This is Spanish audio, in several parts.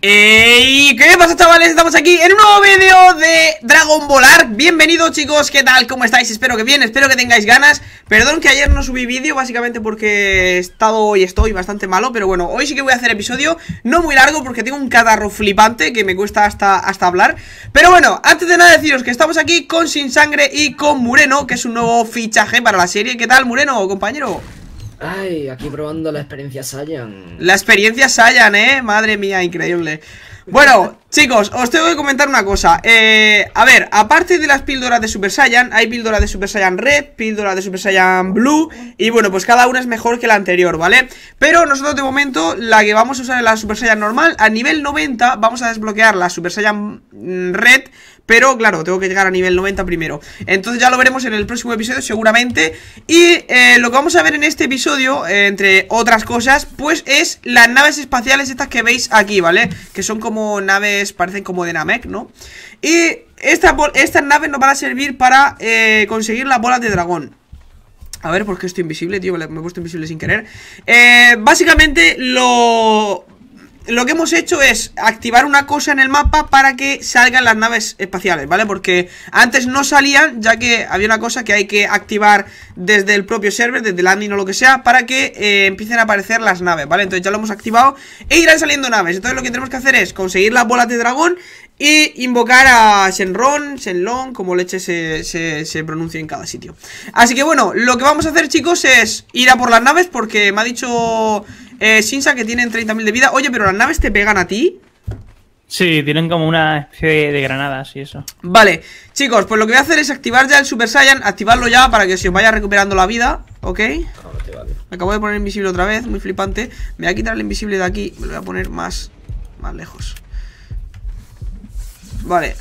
¿Y qué pasa, chavales? Estamos aquí en un nuevo vídeo de Dragon Ball Arc. Bienvenidos, chicos, ¿qué tal? ¿Cómo estáis? Espero que bien, espero que tengáis ganas. Perdón que ayer no subí vídeo, básicamente porque he estado y estoy bastante malo. Pero bueno, hoy sí que voy a hacer episodio, no muy largo porque tengo un catarro flipante que me cuesta hasta hablar. Pero bueno, antes de nada deciros que estamos aquí con Sin Sangre y con Mureno, que es un nuevo fichaje para la serie. ¿Qué tal, Mureno, compañero? Ay, aquí probando la experiencia Saiyan. La experiencia Saiyan, madre mía, increíble. Bueno, chicos, os tengo que comentar una cosa. A ver, aparte de las píldoras de Super Saiyan, hay píldoras de Super Saiyan Red, píldoras de Super Saiyan Blue. Y bueno, pues cada una es mejor que la anterior, ¿vale? Pero nosotros de momento, la que vamos a usar es la Super Saiyan normal. A nivel 90 vamos a desbloquear la Super Saiyan Red, pero claro, tengo que llegar a nivel 90 primero. Entonces ya lo veremos en el próximo episodio seguramente. Y lo que vamos a ver en este episodio, entre otras cosas, pues es las naves espaciales estas que veis aquí, ¿vale? Que son como naves, parecen como de Namek, ¿no? Y estas naves nos van a servir para conseguir las bolas de dragón. A ver, ¿por qué estoy invisible, tío? Me he puesto invisible sin querer. Básicamente lo que hemos hecho es activar una cosa en el mapa para que salgan las naves espaciales, ¿vale? Porque antes no salían, ya que había una cosa que hay que activar desde el propio server, desde el admin o lo que sea, para que empiecen a aparecer las naves, ¿vale? Entonces ya lo hemos activado e irán saliendo naves. Entonces lo que tenemos que hacer es conseguir las bolas de dragón y invocar a Shenron, Shenlong, como leche se pronuncia en cada sitio. Así que bueno, lo que vamos a hacer, chicos, es ir a por las naves, porque me ha dicho Shinsa que tienen 30.000 de vida. Oye, pero las naves te pegan a ti. Sí, tienen como una especie de granadas y eso. Vale, chicos, pues lo que voy a hacer es activar ya el Super Saiyan. Activarlo ya para que se os vaya recuperando la vida. ¿Ok? Me acabo de poner invisible otra vez, muy flipante. Me voy a quitar el invisible de aquí. Me lo voy a poner más lejos. Vale.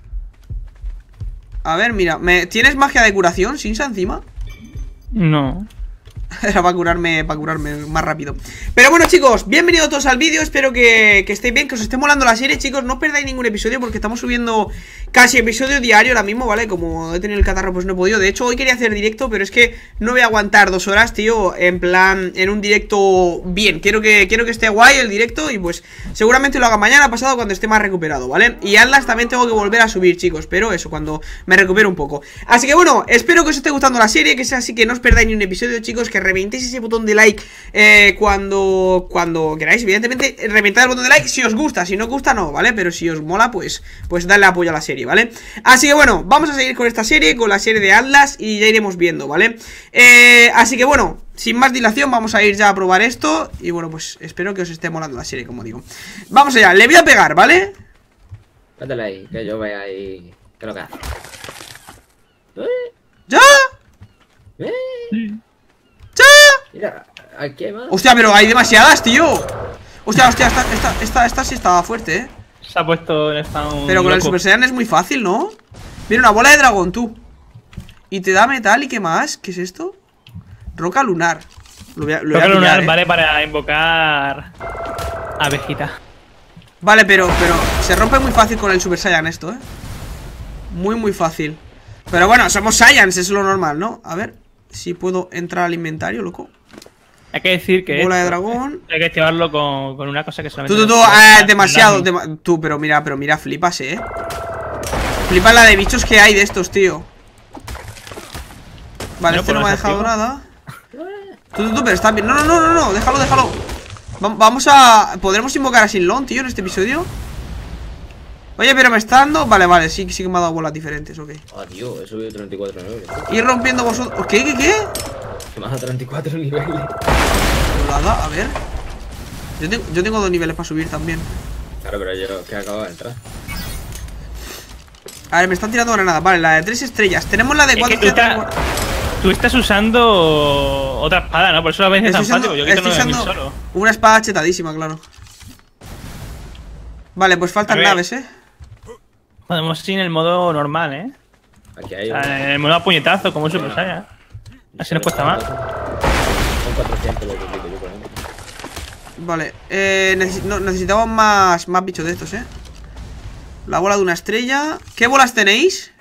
A ver, mira, ¿tienes magia de curación, Shinsa, encima? No. Era para curarme más rápido. Pero bueno, chicos, bienvenidos todos al vídeo. Espero que estéis bien, que os esté molando la serie, chicos. No os perdáis ningún episodio porque estamos subiendo casi episodio diario ahora mismo, ¿vale? Como he tenido el catarro, pues no he podido. De hecho, hoy quería hacer directo, pero es que no voy a aguantar 2 horas, tío. En plan, en un directo bien. Quiero que esté guay el directo. Y pues seguramente lo haga mañana pasado cuando esté más recuperado, ¿vale? Y Atlas también tengo que volver a subir, chicos. Pero eso, cuando me recupero un poco. Así que bueno, espero que os esté gustando la serie, que sea así, que no os perdáis ni un episodio, chicos. Que reventéis ese botón de like cuando queráis. Evidentemente, reventad el botón de like si os gusta. Si no os gusta, no, ¿vale? Pero si os mola, pues dadle apoyo a la serie, ¿vale? Así que bueno, vamos a seguir con esta serie, con la serie de Atlas, y ya iremos viendo, ¿vale? Así que bueno, sin más dilación, vamos a ir ya a probar esto. Y bueno, pues espero que os esté molando la serie, como digo. Vamos allá, le voy a pegar, ¿vale? Métele ahí, que yo vea ahí. ¿Qué es lo que hace? ¿Ya? ¡Ya! Mira, aquí hay más. Hostia, pero hay demasiadas, tío. Hostia, esta sí estaba fuerte, Se ha puesto en spawn. Pero con el loco. Super Saiyan es muy fácil, ¿no? Mira, una bola de dragón, tú. Y te da metal, ¿y qué más? ¿Qué es esto? Roca lunar. Lo voy a Roca pillar, lunar, vale, para invocar abejita. Vale, pero se rompe muy fácil con el Super Saiyan esto, muy fácil. Pero bueno, somos Saiyans, es lo normal, ¿no? A ver si puedo entrar al inventario, loco. Hay que decir que Bola de dragón. hay que activarlo con una cosa que solamente... Demasiado. Pero mira, flipas, Flipas la de bichos que hay de estos, tío. Vale, este no me ha dejado nada. Pero está bien. No, déjalo. Vamos a... ¿Podremos invocar a Shenlong, tío, en este episodio? Oye, pero me está dando... Vale, sí que me ha dado bolas diferentes, ok. Ah, tío, he subido 34 niveles. Ir rompiendo vosotros... ¿Qué? Que más a 34 niveles. Volada, a ver. Yo tengo 2 niveles para subir también. Claro, pero yo que acabo de entrar. A ver, me están tirando granadas. Vale, la de 3 estrellas. Tenemos la de 4 estrellas. Tú estás usando otra espada, ¿no? Por eso la ves tan fácil. Yo estoy usando solo. una espada chetadísima, claro. Vale, pues faltan naves, Podemos ir en el modo normal, Aquí hay en el modo a puñetazo, como Super Saiyan. Así nos cuesta más. Son 400 lo que pico yo, por ejemplo. Vale, necesitamos más bichos de estos, La bola de una estrella. ¿Qué bolas tenéis?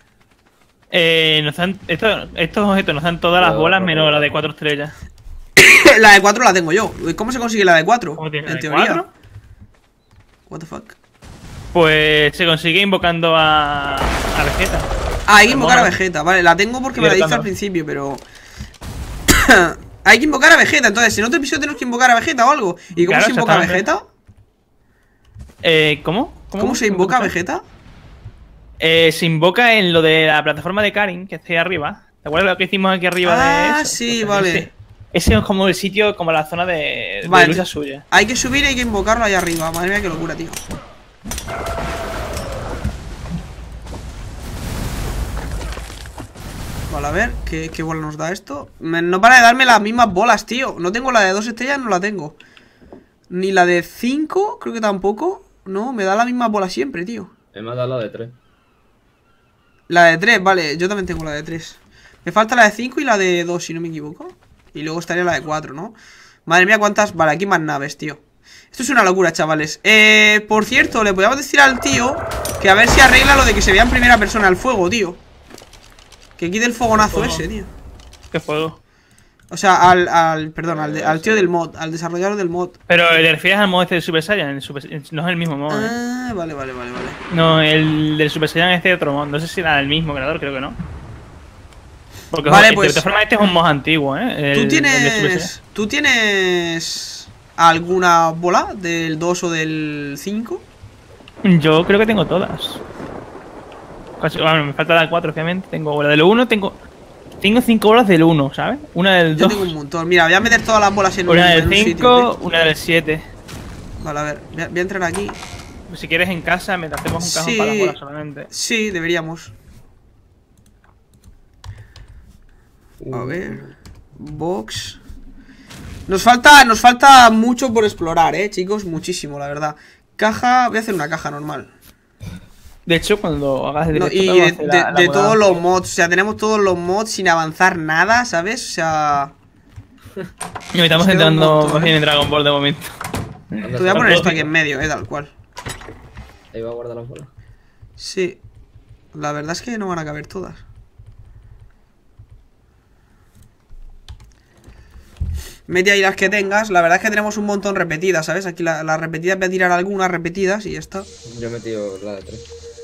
Estos objetos nos dan todas las bolas menos la de 4 estrellas. La de 4 la tengo yo. ¿Cómo se consigue la de 4? ¿Cómo tienes En la de teoría. 4? What the fuck. Pues se consigue invocando a Vegeta. Ah, hay que invocar a Vegeta, vale, la tengo porque me la diste al principio, pero... hay que invocar a Vegeta, entonces en otro episodio tenemos que invocar a Vegeta o algo. ¿Y cómo se invoca a Vegeta? ¿Cómo? ¿Cómo se invoca a Vegeta? Se invoca en lo de la plataforma de Karin, que está ahí arriba. ¿Te acuerdas lo que hicimos aquí arriba de eso? Sí, Pues vale. ese es como el sitio, como la zona de lucha suya. Hay que subir y hay que invocarlo ahí arriba. Madre mía, qué locura, tío. Vale, a ver, ¿qué bola nos da esto? No para de darme las mismas bolas, tío. No tengo la de 2 estrellas, no la tengo. Ni la de 5, creo que tampoco. No, me da la misma bola siempre, tío. Me ha dado la de 3. La de 3, vale, yo también tengo la de 3. Me falta la de 5 y la de 2, si no me equivoco. Y luego estaría la de 4, ¿no? Madre mía, cuántas... Vale, aquí más naves, tío. Esto es una locura, chavales. Por cierto, le podríamos decir al tío que a ver si arregla lo de que se vea en primera persona el fuego, tío. Que quite el fogonazo ese, tío. ¿Qué fuego? O sea, perdón, al tío del mod, al desarrollador del mod. Pero le refieres al modo este de Super Saiyan, no es el mismo modo, Vale. No, el del Super Saiyan es de otro mod, no sé si era el mismo creador, creo que no. Porque vale, pues, de todas formas este es un mod antiguo, ¿Tú tienes alguna bola del 2 o del 5? Yo creo que tengo todas. Bueno, me falta la 4, obviamente. Tengo la del 1, tengo 5 bolas del 1, ¿sabes? Una del 2. Yo tengo un montón. Mira, voy a meter todas las bolas en un sitio. Una del 5, una del 7. Vale, a ver, voy a entrar aquí. Si quieres en casa, me hacemos un cajón para las bolas solamente. Sí, deberíamos. A ver. Box. Nos falta mucho por explorar, chicos. Muchísimo, la verdad. Caja, voy a hacer una caja normal. De hecho, cuando hagas el directo, y de todos los mods, o sea, tenemos todos los mods sin avanzar nada, ¿sabes? O sea... Y estamos entrando más bien en Dragon Ball de momento. Te voy a poner esto aquí en medio, tal cual. Ahí va a guardar las bolas. Sí. La verdad es que no van a caber todas. Mete ahí las que tengas. La verdad es que tenemos un montón repetidas, ¿sabes? Aquí las repetidas voy a tirar algunas repetidas y ya está. Yo he metido la de 3.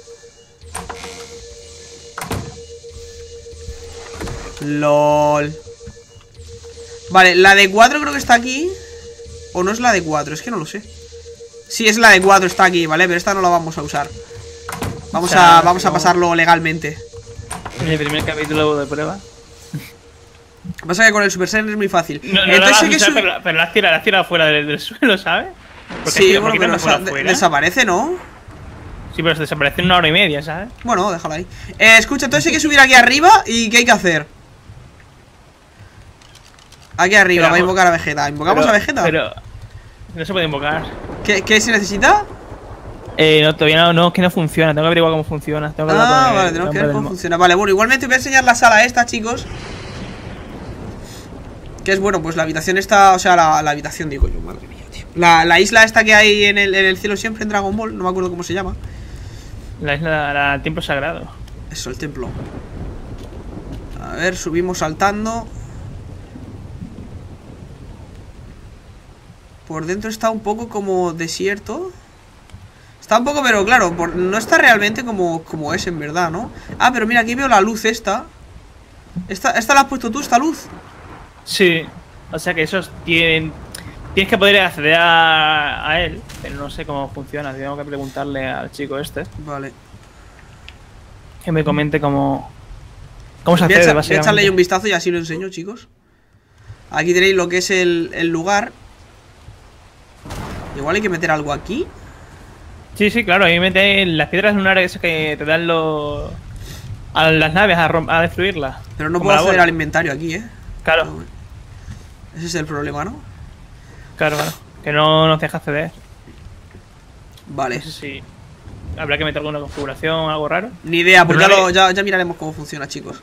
LOL. Vale, la de 4 creo que está aquí. ¿O no es la de 4? Es que no lo sé. Sí, es la de 4, está aquí, ¿vale? Pero esta no la vamos a usar. Vamos a pasarlo legalmente. En el primer capítulo de prueba. Pasa que con el Super Saiyan es muy fácil. No, entonces pero la has tirado fuera del suelo, ¿sabes? Sí, bueno, pero desaparece, ¿no? Sí, pero desaparece en 1 hora y media, ¿sabes? Bueno, déjala ahí. Escucha, entonces hay que subir aquí arriba. ¿Y qué hay que hacer? Aquí arriba, va a invocar a Vegeta. ¿Invocamos a Vegeta? Pero no se puede invocar. ¿Qué se necesita? No, todavía no, es que no funciona. Tengo que averiguar cómo funciona. Vale, tenemos que ver cómo funciona. Vale, bueno, igualmente voy a enseñar la sala esta, chicos. Que es, bueno, pues la habitación está... O sea, la habitación, digo yo, madre mía, tío. La isla esta que hay en el cielo siempre en Dragon Ball. No me acuerdo cómo se llama. La isla del templo sagrado. Eso, el templo. A ver, subimos saltando. Por dentro está un poco como desierto. Está un poco, pero claro, no está realmente como es en verdad, ¿no? Ah, pero mira, aquí veo la luz esta. ¿Esta la has puesto tú, esta luz? Sí, o sea que esos tienes que poder acceder a él, pero no sé cómo funciona. Tengo que preguntarle al chico este. Vale. Que me comente cómo se accede, básicamente. Voy a echarle un vistazo y así lo enseño, chicos. Aquí tenéis lo que es el lugar. Igual hay que meter algo aquí. Sí, claro, ahí mete las piedras lunares esas que te dan a las naves a destruirlas. Pero no puedo acceder al inventario aquí, Claro. No, ese es el problema, ¿no? Claro, que no nos deja acceder. Vale. No sé si habrá que meter alguna configuración, algo raro. Ni idea, pues ya miraremos cómo funciona, chicos.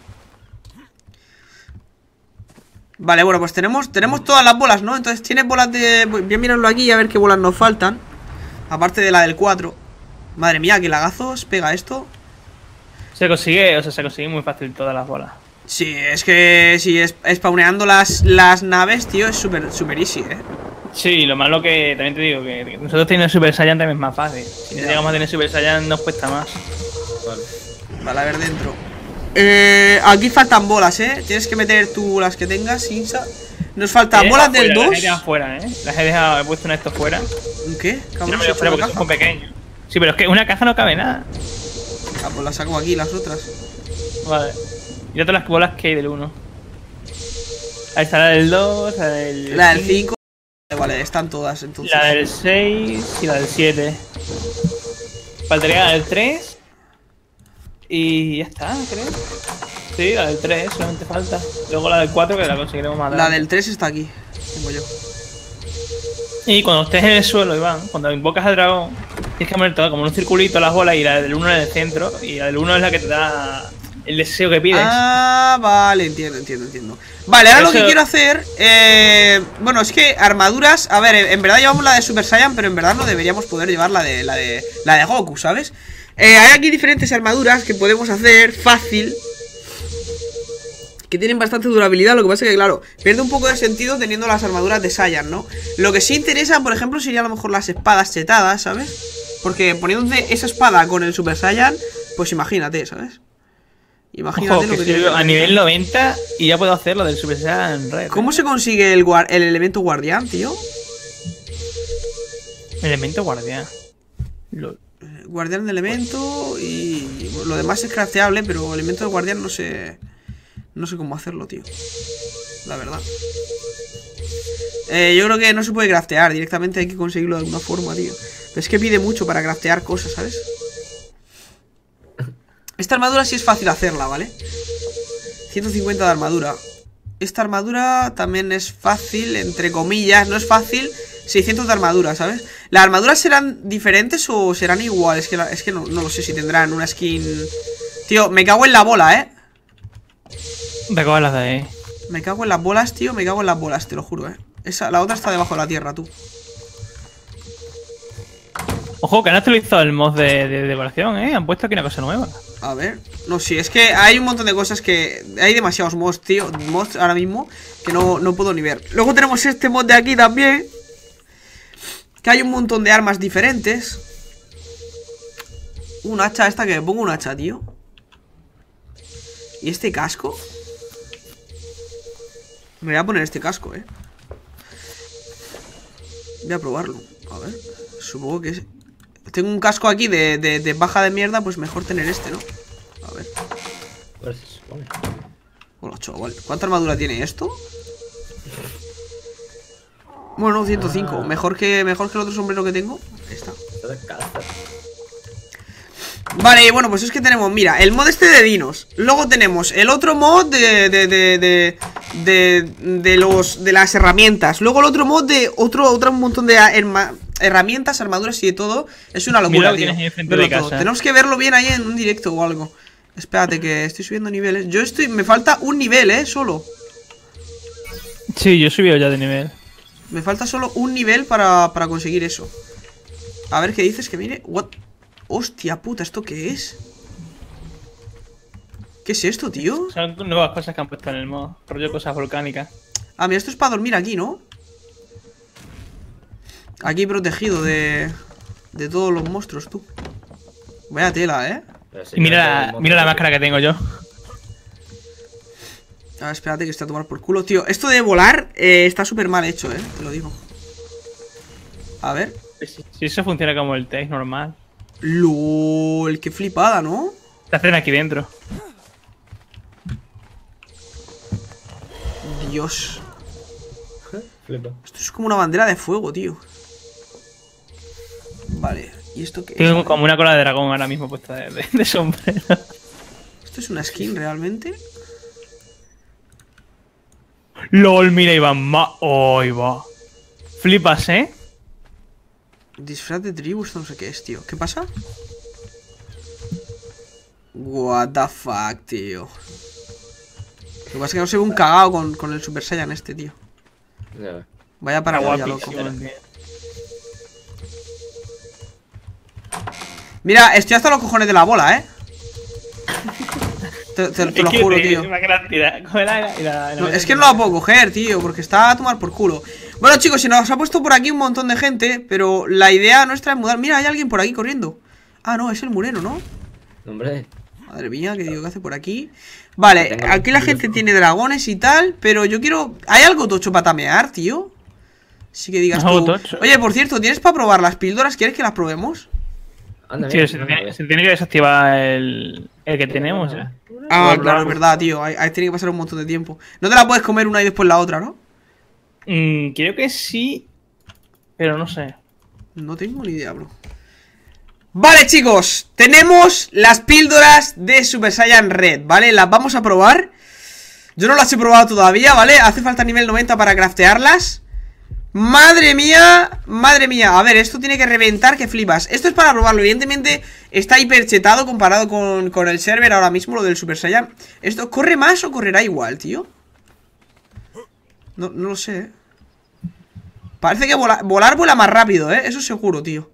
Vale, bueno, pues tenemos todas las bolas, ¿no? Entonces tienes bolas de... Voy a mirarlo aquí y a ver qué bolas nos faltan. Aparte de la del 4. Madre mía, qué lagazos pega esto. Se consigue muy fácil todas las bolas. Sí, es que si spawneando las naves, tío, es súper easy, Sí, lo malo que también te digo que nosotros teniendo Super Saiyan también es más fácil. Si no llegamos a tener Super Saiyan nos cuesta más. Vale. Vale, a ver dentro. Aquí faltan bolas, Tienes que meter tú las que tengas, Insa. Nos faltan bolas del 2. Las he dejado fuera, Las he dejado, he puesto una de estos fuera. ¿Qué? No me lo fuera porque son muy pequeños. Sí, pero es que una caja no cabe nada. Ah, pues las saco aquí, las otras. Vale. Y todas las bolas que hay del 1. Ahí está la del 2, la del 5. Vale, están todas entonces. La del 6 y la del 7. Faltaría la del 3. Y ya está, creo. Sí, la del 3 solamente falta. Luego la del 4 que la conseguiremos más adelante. La del 3 está aquí. Tengo yo. Y cuando estés en el suelo, Iván, cuando invocas al dragón, tienes que poner todo como un circulito las bolas y la del 1 en el centro. Y la del 1 es la que te da el deseo que pides. Ah, vale, entiendo. Vale, ahora lo que quiero hacer, bueno, es que armaduras, a ver, en verdad llevamos la de Super Saiyan, pero en verdad no deberíamos poder llevar la de Goku, ¿sabes? Hay aquí diferentes armaduras que podemos hacer fácil, que tienen bastante durabilidad. Lo que pasa es que, claro, pierde un poco de sentido teniendo las armaduras de Saiyan, ¿no? Lo que sí interesa, por ejemplo, sería a lo mejor las espadas chetadas, ¿sabes? Porque poniéndote esa espada con el Super Saiyan, pues imagínate, ¿sabes? Imagínate. Ojo, que tiene a nivel 90 y ya puedo hacer lo del Super Saiyan Red. ¿Cómo se consigue el elemento guardián, tío? Elemento guardián. Guardián de elemento y lo demás es crafteable, pero elemento de guardián no sé cómo hacerlo, tío. La verdad. Yo creo que no se puede craftear, directamente hay que conseguirlo de alguna forma, tío. Pero es que pide mucho para craftear cosas, ¿sabes? Esta armadura sí es fácil hacerla, ¿vale? 150 de armadura. Esta armadura también es fácil, entre comillas. No es fácil, 600 de armadura, ¿sabes? ¿Las armaduras serán diferentes o serán iguales? Es que no lo sé si tendrán una skin. Tío, me cago en la bola, Me cago en las de ahí. Me cago en las bolas, tío, me cago en las bolas, te lo juro, la otra está debajo de la tierra, tú. Ojo, que han actualizado el mod de decoración, Han puesto aquí una cosa nueva. A ver, no sé, es que hay un montón de cosas que... Hay demasiados mods, tío, mods ahora mismo que no puedo ni ver. Luego tenemos este mod de aquí también, que hay un montón de armas diferentes. Un hacha, esta que me pongo un hacha, tío. ¿Y este casco? Me voy a poner este casco, Voy a probarlo, a ver. Supongo que es... Tengo un casco aquí de paja de mierda, pues mejor tener este, ¿no? A ver. Pues se supone. Hola, chaval. ¿Cuánta armadura tiene esto? Bueno, 105. Mejor que el otro sombrero que tengo. Ahí está. Vale, bueno, pues es que tenemos, mira, el mod este de dinos. Luego tenemos el otro mod de las herramientas. Luego el otro mod de otro montón de herramientas, armaduras y de todo. Es una locura, tío. Tenemos que verlo bien ahí en un directo o algo. Espérate que estoy subiendo niveles. Me falta un nivel, solo. Sí, yo he subido ya de nivel. Me falta solo un nivel para conseguir eso. A ver qué dices, que mire. What? Hostia puta, ¿esto qué es? ¿Qué es esto, tío? Son nuevas cosas que han puesto en el mod. Rollo cosas volcánicas. Ah, mira, esto es para dormir aquí, ¿no? Aquí protegido de todos los monstruos, tú. Vaya tela, Y mira la máscara que tengo yo. A ver, espérate que estoy a tomar por culo, tío. Esto de volar está súper mal hecho, te lo digo. A ver. Si eso funciona como el test normal. LOL, qué flipada, ¿no? Te hacen aquí dentro. Dios. Flipa. Esto es como una bandera de fuego, tío. Vale, ¿y esto qué es? Tengo como una cola de dragón ahora mismo puesta de sombrero. ¿Esto es una skin realmente? LOL, mira Iván, ahí va. Flipas, Disfraz de tribus, no sé qué es, tío. ¿Qué pasa? What the fuck, tío. Lo que pasa es que no se ve un cagao con el Super Saiyan este, tío. Ya. Vaya paranoia, loco. Mira, estoy hasta los cojones de la bola, Te lo juro, tío. No, es que no la puedo coger, tío, porque está a tomar por culo. Bueno, chicos, se nos ha puesto por aquí un montón de gente, pero la idea nuestra es mudar. Mira, hay alguien por aquí corriendo. Ah, no, es el Mureno, ¿no? Hombre. Madre mía, ¿qué digo que hace por aquí? Vale, aquí la gente tiene dragones y tal, pero yo quiero... ¿Hay algo tocho para tamear, tío? Sí que digas tú. Oye, por cierto, ¿tienes para probar las píldoras? ¿Quieres que las probemos? Anda, Tío, se tiene que desactivar el que tenemos, ¿eh? Ah, claro, es verdad, tío. Ahí tiene que pasar un montón de tiempo. No te la puedes comer una y después la otra, ¿no? Creo que sí, pero no sé. No tengo ni idea, bro. Vale, chicos, tenemos las píldoras de Super Saiyan Red, ¿vale? Las vamos a probar. Yo no las he probado todavía, ¿vale? Hace falta nivel 90 para craftearlas. Madre mía, madre mía. A ver, esto tiene que reventar que flipas. Esto es para probarlo, evidentemente está hiper chetado comparado con el server ahora mismo, lo del Super Saiyan. ¿Esto corre más o correrá igual, tío? No lo sé, ¿eh? Parece que volar vuela más rápido, ¿eh? Eso seguro, tío.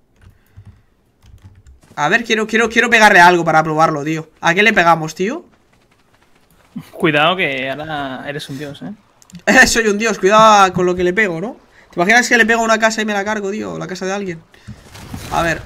A ver, quiero pegarle algo para probarlo, tío. ¿A qué le pegamos, tío? Cuidado que ahora eres un dios, ¿eh? Soy un dios, cuidado con lo que le pego, ¿no? ¿Te imaginas que le pego a una casa y me la cargo, tío? La casa de alguien. A ver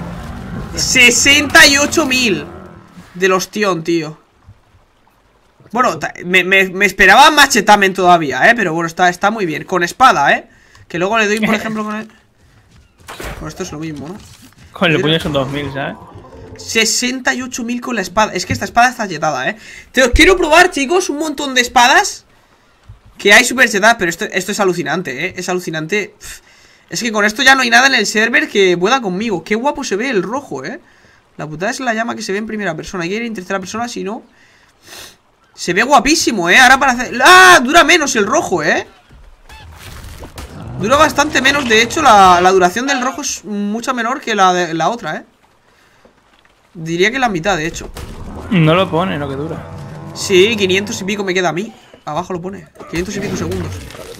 68.000 del ostión, tío. Bueno, me esperaba machetamen todavía, pero bueno, está muy bien. Con espada, que luego le doy, por ejemplo, con el... Bueno, esto es lo mismo, ¿no? Con el puño son 2000, ¿sabes? 68.000 con la espada. Es que esta espada está chetada, Quiero probar, chicos, un montón de espadas que hay super chetadas, pero esto es alucinante, es alucinante. Es que con esto ya no hay nada en el server que pueda conmigo. Qué guapo se ve el rojo, La putada es la llama que se ve en primera persona. Hay que ir en tercera persona, si no... Se ve guapísimo, ahora para hacer... ¡Ah! Dura menos el rojo, Dura bastante menos. De hecho, la duración del rojo es mucho menor que la de la otra, Diría que la mitad, de hecho. No lo pone lo que dura. Sí, 500 y pico me queda a mí. Abajo lo pone, 500 y pico segundos.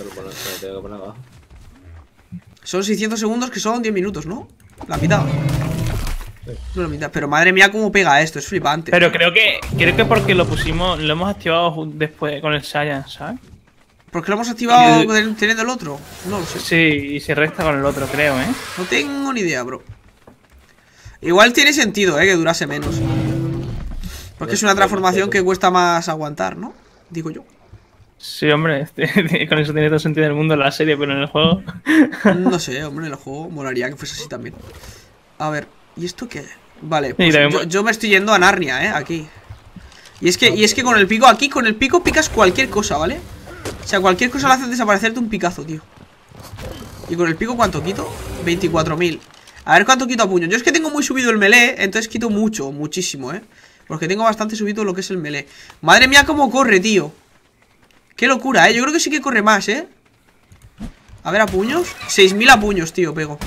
Son 600 segundos que son 10 minutos, ¿no? La mitad. No, la mitad. Pero madre mía, cómo pega esto, es flipante. Pero creo que porque lo pusimos, lo hemos activado después con el Saiyan, ¿sabes? ¿Por qué lo hemos activado teniendo el otro? No lo sé. Sí, y se resta con el otro, creo, No tengo ni idea, bro. Igual tiene sentido, que durase menos. Porque es una transformación que cuesta más aguantar, ¿no? Digo yo. Sí, hombre, con eso tiene todo sentido en el mundo en la serie, pero en el juego... No sé, hombre, en el juego molaría que fuese así también. A ver, ¿y esto qué? Vale, pues yo me estoy yendo a Narnia, aquí. Y es que con el pico, aquí con el pico picas cualquier cosa, ¿vale? O sea, cualquier cosa le hace desaparecerte un picazo, tío. Y con el pico, ¿cuánto quito? 24.000. A ver cuánto quito a puño. Yo es que tengo muy subido el melee, entonces quito muchísimo, porque tengo bastante subido lo que es el melee. Madre mía, cómo corre, tío. Qué locura, yo creo que sí que corre más, A ver, a puños 6.000 a puños, tío, pego.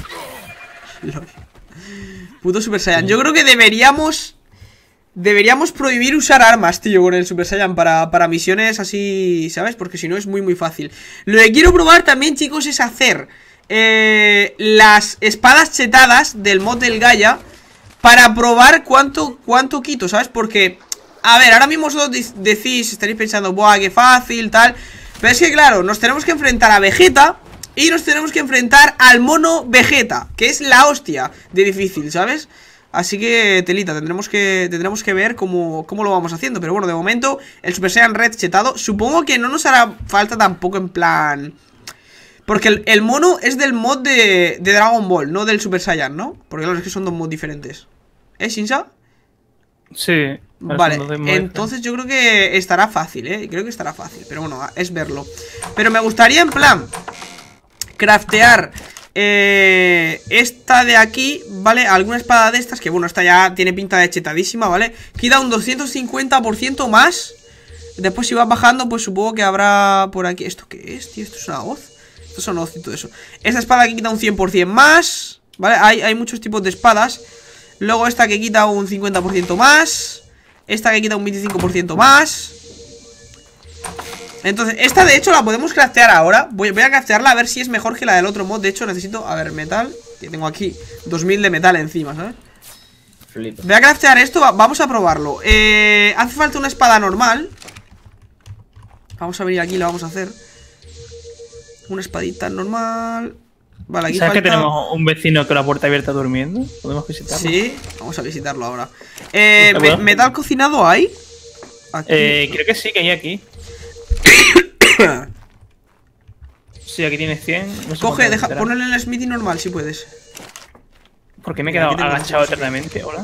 Puto Super Saiyan. Yo creo que deberíamos prohibir usar armas, tío, con el Super Saiyan para misiones así, ¿sabes? Porque si no es muy fácil. Lo que quiero probar también, chicos, es hacer las espadas chetadas del mod del Gaia para probar cuánto quito, ¿sabes? Porque, a ver, ahora mismo vosotros decís, estaréis pensando, buah, qué fácil, tal. Pero es que, claro, nos tenemos que enfrentar a Vegeta y nos tenemos que enfrentar al mono Vegeta, que es la hostia de difícil, ¿sabes? Así que, telita, tendremos que ver cómo lo vamos haciendo. Pero bueno, de momento, el Super Saiyan Red chetado. Supongo que no nos hará falta tampoco en plan... Porque el mono es del mod de Dragon Ball, no del Super Saiyan, ¿no? Porque claro, es que son dos mods diferentes. Shinsa? Sí. Vale, entonces yo creo que estará fácil, creo que estará fácil. Pero bueno, es verlo. Pero me gustaría en plan craftear esta de aquí, ¿vale? Alguna espada de estas, que bueno, esta ya tiene pinta de chetadísima, ¿vale? Quita un 250% más. Después si vas bajando, pues supongo que habrá por aquí. ¿Esto qué es, tío? ¿Esto es una hoz? Esto es una hoz y todo eso. Esta espada que quita un 100% más, ¿vale? Hay muchos tipos de espadas. Luego esta que quita un 50% más. Esta que quita un 25% más. Entonces, esta de hecho la podemos craftear ahora. Voy a craftearla a ver si es mejor que la del otro mod. De hecho necesito, a ver, metal. Que tengo aquí 2000 de metal encima, ¿sabes? Flipa. Voy a craftear esto, vamos a probarlo. Hace falta una espada normal. Vamos a venir aquí y lo vamos a hacer. Una espadita normal. Vale, aquí ¿Sabes falta... que tenemos un vecino con la puerta abierta durmiendo? ¿Podemos visitarlo? Sí, vamos a visitarlo ahora. Bueno. ¿Metal cocinado hay? Aquí. Creo que sí, que hay aquí. Sí, aquí tienes 100. No sé Coge, cuánto deja, será. ponlo en el Smithy normal si puedes. ¿Por qué me he Mira, quedado aquí tengo agachado muchos. eternamente? Hola.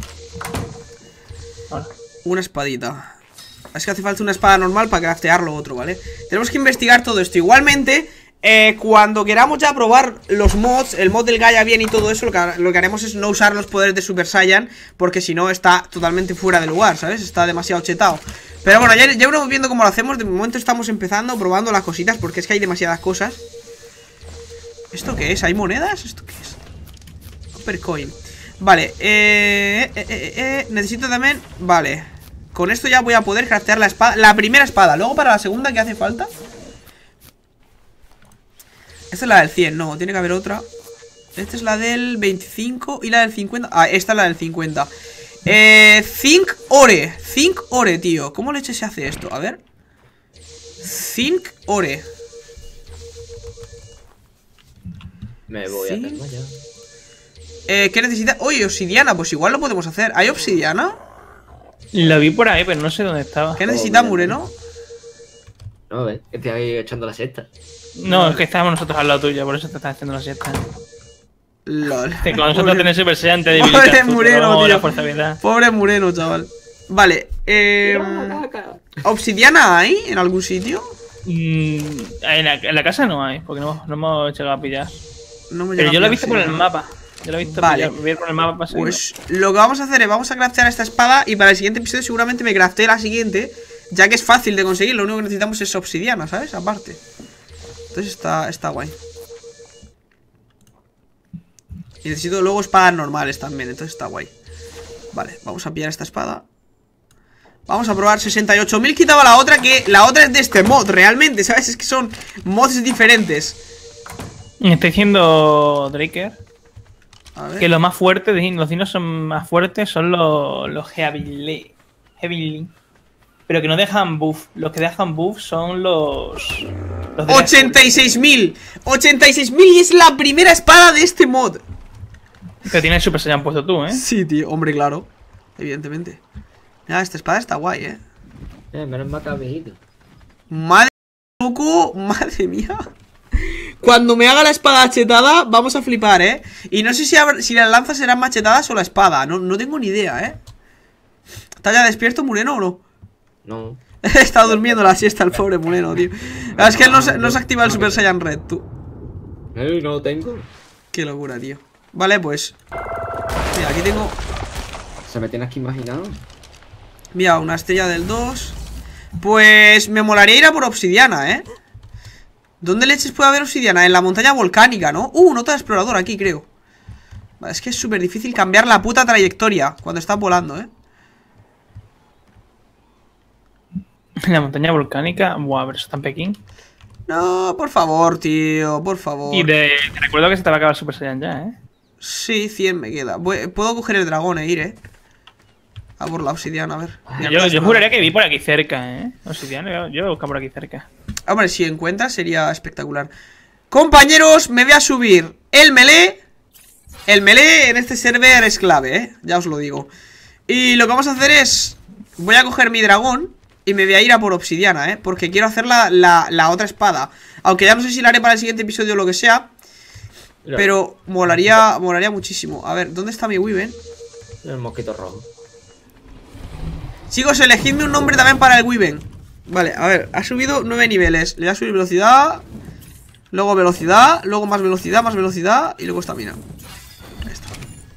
Hola. Una espadita. Es que hace falta una espada normal para craftearlo otro, ¿vale? Tenemos que investigar todo esto. Igualmente, cuando queramos ya probar los mods, el mod del Gaia bien y todo eso, lo que haremos es no usar los poderes de Super Saiyan, porque si no está totalmente fuera de lugar, ¿sabes? Está demasiado chetado. Pero bueno, ya iremos viendo cómo lo hacemos. De momento estamos empezando, probando las cositas, porque es que hay demasiadas cosas. ¿Esto qué es? ¿Hay monedas? ¿Esto qué es? Coppercoin. Vale, necesito también... Vale, con esto ya voy a poder craftear la espada, la primera espada. Luego para la segunda, ¿qué hace falta? Esta es la del 100, no, tiene que haber otra. Esta es la del 25 y la del 50. Ah, esta es la del 50. Zinc Ore. Zinc Ore, tío. ¿Cómo leche se hace esto? A ver. Zinc Ore. Me voy a Sí. desmayar. ¿Qué necesita? Oye, obsidiana, pues igual lo podemos hacer. ¿Hay obsidiana? La vi por ahí, pero no sé dónde estaba. ¿Qué necesita Mureno? No, ves, que estoy ahí echando la siesta. No, es que estábamos nosotros al lado tuyo, por eso te estás haciendo la siesta. LOL. Que con nosotros Pobre- tenés Super Saiyan te Pobre debilitas tú, Mureno, no, tío. la fuerza de vida. Pobre Mureno, chaval. Vale, ¿obsidiana hay en algún sitio? En la casa no hay, porque no hemos llegado a pillar. No me Pero llega yo a lo he pillar visto por el obsidiana. mapa. Yo lo he visto Vale. voy a ir por el mapa para seguirlo. Pues lo que vamos a hacer es vamos a craftear esta espada y para el siguiente episodio seguramente me crafteé la siguiente, ya que es fácil de conseguir, lo único que necesitamos es obsidiana, ¿sabes? Aparte. Entonces está guay. Y necesito luego espadas normales también, entonces está guay. Vale, vamos a pillar esta espada. Vamos a probar 68.000, quitaba la otra, que la otra es de este mod, realmente, ¿sabes? Es que son mods diferentes. Me está diciendo Draker A ver. que lo más fuerte, los dinos son más fuertes, son los Heavily. Pero que no dejan buff. Los que dejan buff son los de la 86.000. 86.000 y es la primera espada de este mod. Que tiene el Super Saiyan puesto tú, ¿eh? Sí, tío, hombre, claro. Evidentemente. Mira, esta espada está guay, Menos mal que has viejito. Madre loco, madre mía. Cuando me haga la espada machetada, vamos a flipar, Y no sé si las lanzas serán machetadas o la espada. No tengo ni idea, ¿Está ya despierto, Mureno, o no? No. Está durmiendo la siesta el pobre Mureno, tío. Es que él no se activa el Super Saiyan Red, tú. No lo tengo. Qué locura, tío. Vale, pues. Mira, aquí tengo. Se me tienes que imaginar. Mira, una estrella del 2. Pues me molaría ir a por obsidiana, ¿Dónde leches puede haber obsidiana? En la montaña volcánica, ¿no? Nota de explorador aquí, creo. Vale, es que es súper difícil cambiar la puta trayectoria cuando estás volando, En la montaña volcánica. Buah, pero eso está en Pekín. No, por favor, tío, por favor. Y te recuerdo que se te va a acabar el Super Saiyan ya, ¿eh? Sí, 100 me queda. Puedo coger el dragón e ir, a por la obsidiana, a ver. Mira, Yo juraría que vi por aquí cerca, ¿eh? Obsidiana, yo busco por aquí cerca. Hombre, si encuentras sería espectacular. Compañeros, me voy a subir el melee. El melee en este server es clave, ya os lo digo. Y lo que vamos a hacer es... Voy a coger mi dragón y me voy a ir a por obsidiana, porque quiero hacer la otra espada. Aunque ya no sé si la haré para el siguiente episodio o lo que sea. Mira, Pero molaría muchísimo. A ver, ¿dónde está mi Wyvern? el mosquito rojo. Chicos, elegidme un nombre también para el Wyvern. Vale, a ver, ha subido 9 niveles. Le voy a subir velocidad. Luego velocidad. Luego más velocidad. Y luego estamina. Ahí está.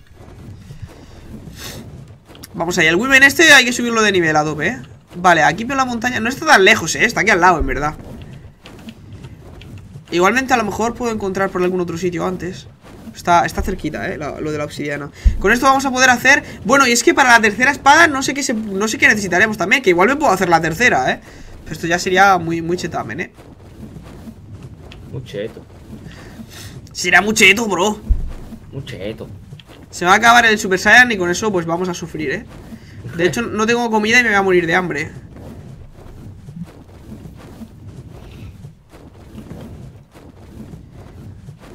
Vamos ahí, el Wyvern este hay que subirlo de nivel a tope, Vale, aquí veo la montaña. No está tan lejos, está aquí al lado, en verdad. Igualmente a lo mejor puedo encontrar por algún otro sitio antes. Está cerquita, lo de la obsidiana. Con esto vamos a poder hacer... Bueno, y es que para la tercera espada no sé qué necesitaremos también. Que igual me puedo hacer la tercera, Pero esto ya sería muy chetamen, Muy cheto. Será muy cheto, bro. Muy cheto. Se me va a acabar el Super Saiyan y con eso pues vamos a sufrir, De hecho no tengo comida y me voy a morir de hambre.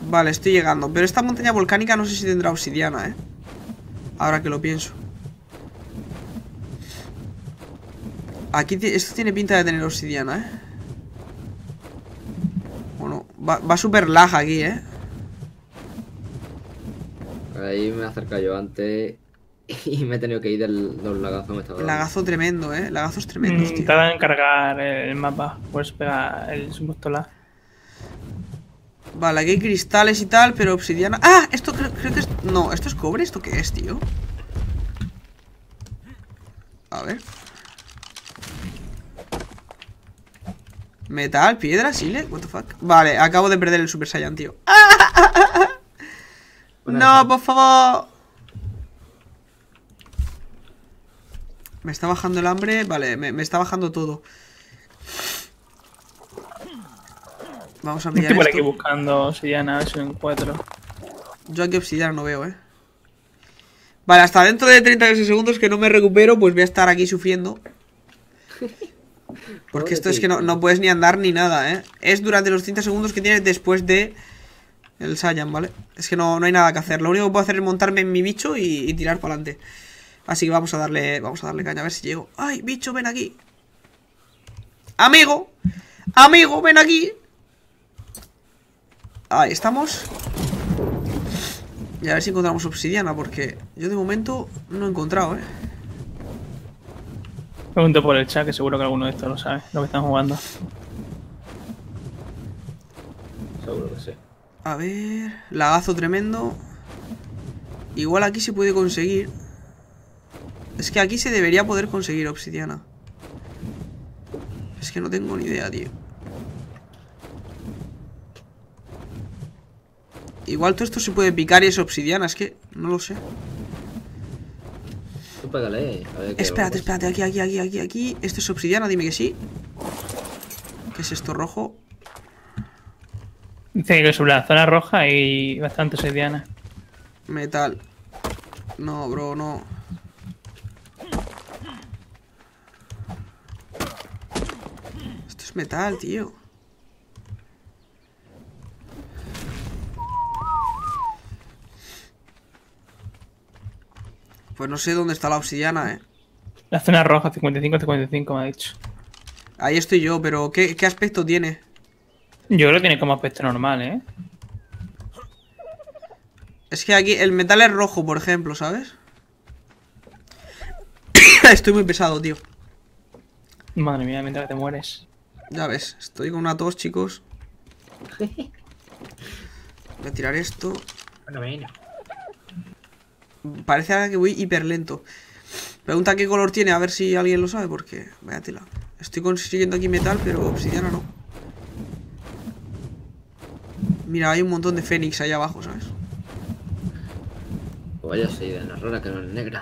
Vale, estoy llegando. Pero esta montaña volcánica no sé si tendrá obsidiana, ahora que lo pienso. Aquí esto tiene pinta de tener obsidiana, Bueno, va súper lag aquí, Ahí me he acercado yo antes y me he tenido que ir del lagazo. Me estaba dando. Lagazo tremendo, lagazos tremendos, tío. Tarda en cargar el mapa. Pues pega el supuesto lag. Vale, aquí hay cristales y tal, pero obsidiana... ¡Ah! Esto creo que es... No, ¿esto es cobre? ¿Esto qué es, tío? A ver. Metal, piedra, sile, what the fuck. Vale, acabo de perder el Super Saiyan, tío. No, por favor. Me está bajando el hambre. Vale, me está bajando todo. Vamos a pillar Estoy por esto. aquí buscando obsidiana, a ver si lo encuentro. Yo aquí obsidiana no veo, Vale, hasta dentro de 30 segundos que no me recupero, pues voy a estar aquí sufriendo. Porque esto es que no puedes ni andar ni nada, Es durante los 30 segundos que tienes después de el Saiyan, ¿vale? Es que no hay nada que hacer. Lo único que puedo hacer es montarme en mi bicho y tirar para adelante. Así que vamos a darle caña, a ver si llego. ¡Ay, bicho, ven aquí! ¡Amigo! ¡Amigo, ven aquí! Ahí estamos. Y a ver si encontramos obsidiana, porque yo de momento no he encontrado, Pregunto por el chat, que seguro que alguno de estos lo sabe, lo que están jugando. Seguro que sí. A ver... Lagazo tremendo. Igual aquí se puede conseguir. Es que aquí se debería poder conseguir obsidiana. Es que no tengo ni idea, tío. Igual todo esto se puede picar y es obsidiana, es que no lo sé. Tú pégale, a ver qué Espérate, vamos. espérate, aquí. Esto es obsidiana, dime que sí. ¿Qué es esto rojo? Dice que sobre la zona roja hay bastante obsidiana. Metal. No, bro, no. Esto es metal, tío. Pues no sé dónde está la obsidiana, La zona roja, 55-55 me ha dicho. Ahí estoy yo, pero ¿qué aspecto tiene? Yo creo que tiene como aspecto normal, Es que aquí el metal es rojo, por ejemplo, ¿sabes? Estoy muy pesado, tío. Madre mía, mientras te mueres. Ya ves, estoy con una tos, chicos. Voy a tirar esto. Bueno. Parece ahora que voy hiper lento. Pregunta qué color tiene, a ver si alguien lo sabe, porque... Vaya tela. Estoy consiguiendo aquí metal, pero obsidiana no. Mira, hay un montón de fénix ahí abajo, ¿sabes? Pues vaya sí, de una rara que no es negra.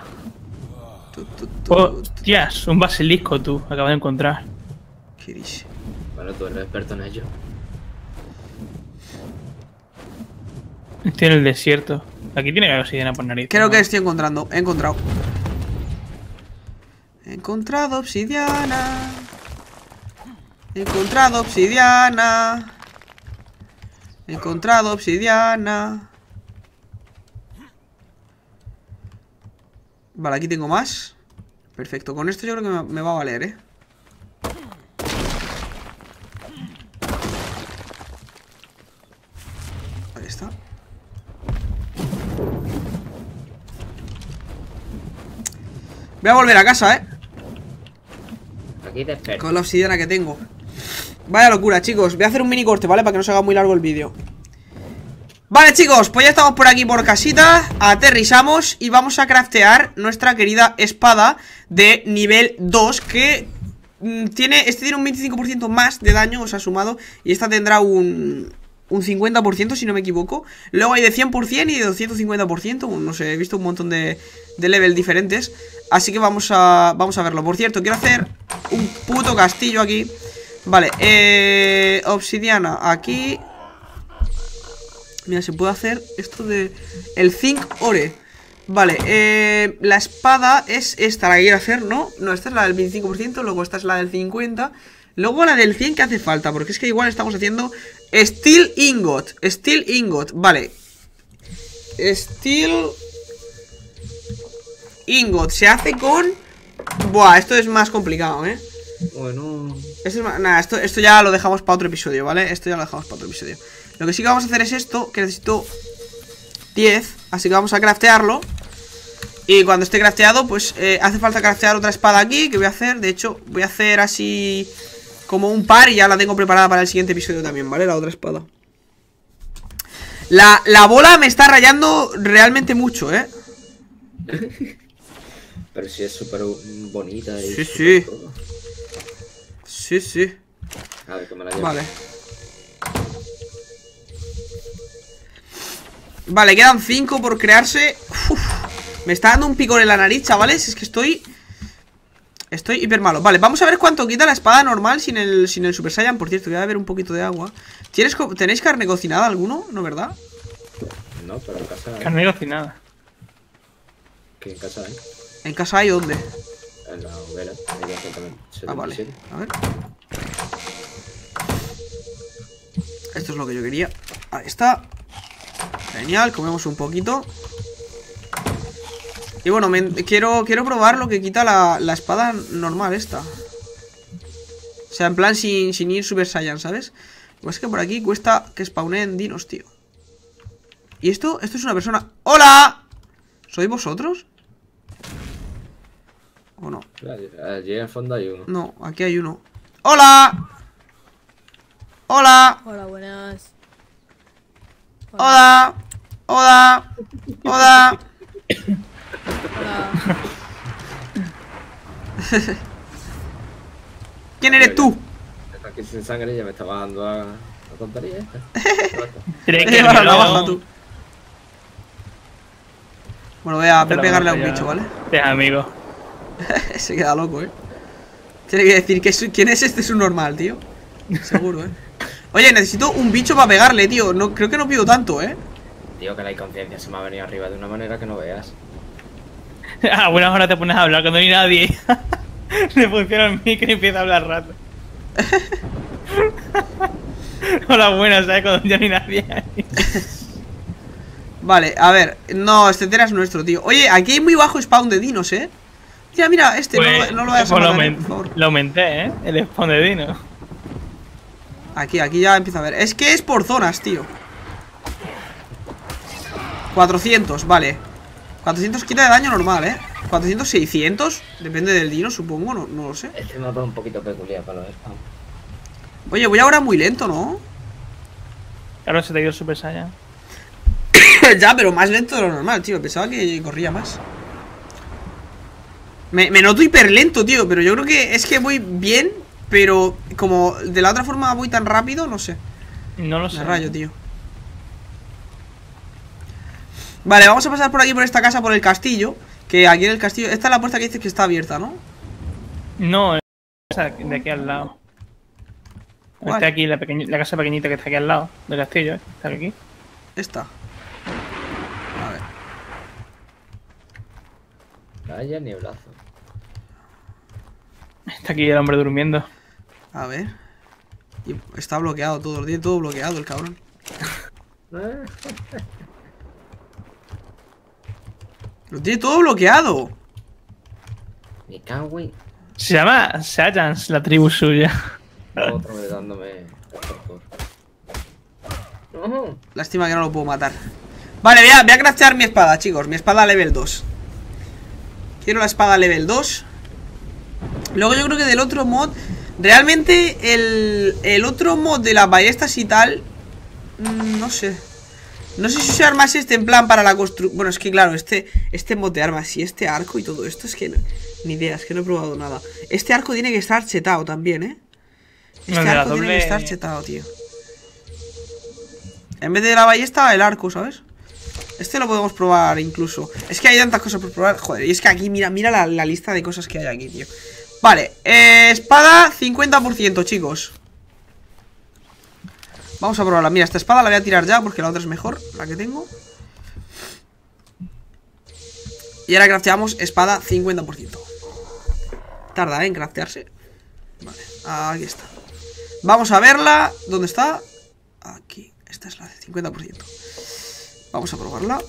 Hostias, un basilisco tú, acabo de encontrar. ¿Qué dice? Bueno, tú eres experto en ello. Estoy en el desierto. Aquí tiene que haber obsidiana por nariz. Creo que estoy encontrando. He encontrado. He encontrado obsidiana. He encontrado obsidiana. He encontrado obsidiana. Vale, aquí tengo más. Perfecto, con esto yo creo que me va a valer, Ahí está. Voy a volver a casa, Aquí te espero. con la obsidiana que tengo. Vaya locura, chicos. Voy a hacer un mini corte, ¿vale? Para que no se haga muy largo el vídeo. Vale, chicos, pues ya estamos por aquí por casita. Aterrizamos y vamos a craftear nuestra querida espada de nivel 2, que tiene un 25% más de daño, o sea, sumado. Y esta tendrá un 50%, si no me equivoco. Luego hay de 100% y de 250%. No sé, he visto un montón de level diferentes. Así que vamos a verlo. Por cierto, quiero hacer un puto castillo aquí. Vale, obsidiana aquí. Mira, se puede hacer esto de... El zinc ore. Vale, la espada es esta la que quiero hacer, ¿no? No, esta es la del 25%, luego esta es la del 50%. Luego la del 100 que hace falta, porque es que igual estamos haciendo Steel Ingot. Steel Ingot, vale. Steel Ingot se hace con... Buah, esto es más complicado, ¿eh? Bueno... Esto es más... Nada, esto ya lo dejamos para otro episodio, ¿vale? Esto ya lo dejamos para otro episodio. Lo que sí que vamos a hacer es esto, que necesito 10, así que vamos a craftearlo. Y cuando esté crafteado, pues hace falta craftear otra espada aquí, que voy a hacer. De hecho, voy a hacer así como un par y ya la tengo preparada para el siguiente episodio también, ¿vale? La otra espada. La bola me está rayando realmente mucho, ¿eh? Pero sí es súper bonita y Sí, súper sí. todo. Sí, sí. A ver, que me la llevo. Vale. Vale, quedan 5 por crearse. Uf, me está dando un picor en la nariz, chavales. Es que estoy hiper malo. Vale, vamos a ver cuánto quita la espada normal sin el Super Saiyan. Por cierto, voy a beber un poquito de agua. ¿Tenéis carne cocinada alguno? ¿No, verdad? No, pero en casa hay. Carne cocinada. ¿Qué en casa hay? ¿En casa hay dónde? En la hoguera. Ahí ya también. Ah, vale. 77. A ver. Esto es lo que yo quería. Ahí está. Genial, comemos un poquito. Y bueno, quiero probar lo que quita la espada normal esta. O sea, en plan sin ir Super Saiyan, ¿sabes? Pues es que por aquí cuesta que spawnen dinos, tío. ¿Y esto? Esto es una persona... ¡Hola! ¿Sois vosotros? ¿O no? Allí en el fondo hay uno. No, aquí hay uno. ¡Hola! ¡Hola! Hola, buenas. ¡Hola! ¡Hola! ¡Hola! Hola. ¿Quién eres tú? Está aquí sin sangre y ya me estaba dando a tontería esta. Lleva la navaja, tú. Bueno, voy a pegarle a un bicho, ¿vale? Es amigo. Se queda loco, ¿eh? Tiene que decir que quién es este subnormal, tío. Seguro, ¿eh? Oye, necesito un bicho para pegarle, tío. No, creo que no pido tanto, ¿eh? Tío, que la inconsciencia se me ha venido arriba de una manera que no veas. A buenas horas te pones a hablar cuando no hay nadie. Le funciona el micro y empieza a hablar rato. Hola, buenas, ¿sabes? Cuando ya no hay nadie ahí. Vale, a ver. No, este Tera es nuestro, tío. Oye, aquí hay muy bajo spawn de dinos, ¿eh? Mira, mira, este, Pues, no lo vayas a pues matar, por favor. lo aumenté, ¿eh? El spawn de Dino. Aquí ya empieza a ver. Es que es por zonas, tío. 400, vale. 400 quita de daño normal, ¿eh? 400, 600. Depende del dino, supongo, no lo sé. Este mapa es un poquito peculiar para los spawns. Oye, voy ahora muy lento, ¿no? Claro, se te dio el Super Saiyan. Ya, pero más lento de lo normal, tío. Pensaba que corría más. Me noto hiper lento, tío. Pero yo creo que es que voy bien. Pero como de la otra forma voy tan rápido, no sé. No lo sé. Me rayo, tío. Vale, vamos a pasar por aquí, por esta casa, por el castillo. Que aquí en el castillo... Esta es la puerta que dice que está abierta, ¿no? No, esa de aquí al lado. ¿Cuál? Está aquí la casa pequeñita que está aquí al lado del castillo, ¿eh? Está aquí. Esta. A ver. Vaya nieblazo. Está aquí el hombre durmiendo. A ver. Y está bloqueado todo. Tiene todo bloqueado el cabrón. Lo tiene todo bloqueado. Me cago en... Se llama Saiyans, la tribu suya. Otra vez dándome... No. Lástima que no lo puedo matar. Vale, voy a craftear mi espada, chicos. Mi espada level 2. Quiero la espada level 2. Luego yo creo que del otro mod... Realmente el otro mod de las ballestas y tal... No sé. No sé si usar más este en plan para la construcción. Bueno, es que claro, este mod de armas y este arco y todo esto es que ni idea, es que no he probado nada. Este arco tiene que estar chetado también, ¿eh? Este arco tiene que estar chetado, tío. En vez de la ballesta, el arco, ¿sabes? Este lo podemos probar incluso. Es que hay tantas cosas por probar. Joder, y es que aquí, mira la lista de cosas que hay aquí, tío. Vale, espada 50%, chicos. Vamos a probarla. Mira, esta espada la voy a tirar ya porque la otra es mejor, la que tengo. Y ahora crafteamos espada 50%. Tarda, en craftearse. Vale, Aquí está. Vamos a verla. ¿Dónde está? Aquí. Esta es la de 50%. Vamos a probarla.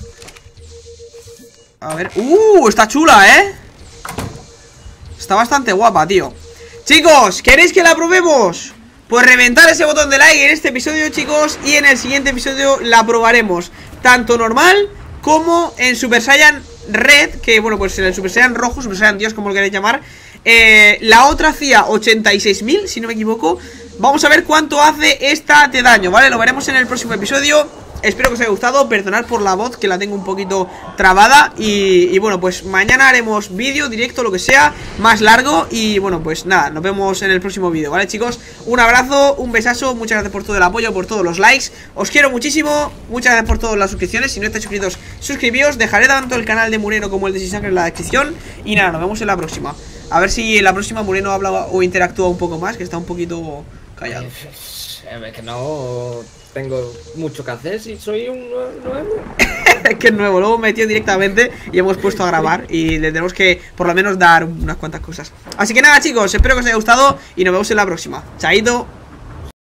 A ver. Está chula, ¿eh? Está bastante guapa, tío. Chicos, ¿queréis que la probemos? Pues reventar ese botón de like en este episodio, chicos. Y en el siguiente episodio la probaremos tanto normal como en Super Saiyan Red. Que bueno, pues en el Super Saiyan rojo, Super Saiyan Dios, como lo queréis llamar. La otra hacía 86.000, si no me equivoco. Vamos a ver cuánto hace esta de daño, ¿vale? Lo veremos en el próximo episodio. Espero que os haya gustado, perdonad por la voz, que la tengo un poquito trabada. Y bueno, pues mañana haremos vídeo, directo, lo que sea, más largo. Y bueno, pues nada, nos vemos en el próximo vídeo, ¿vale, chicos? Un abrazo, un besazo, muchas gracias por todo el apoyo, por todos los likes. Os quiero muchísimo, muchas gracias por todas las suscripciones. Si no estáis suscritos, suscribíos. Dejaré tanto el canal de Mureno como el de Sisangre en la descripción. Y nada, nos vemos en la próxima. A ver si en la próxima Mureno habla o interactúa un poco más, que está un poquito callado. Es que no tengo mucho que hacer si soy un nuevo. Que es nuevo, luego metió directamente y hemos puesto a grabar. Y le tenemos que por lo menos dar unas cuantas cosas. Así que nada, chicos, espero que os haya gustado y nos vemos en la próxima. Chaito.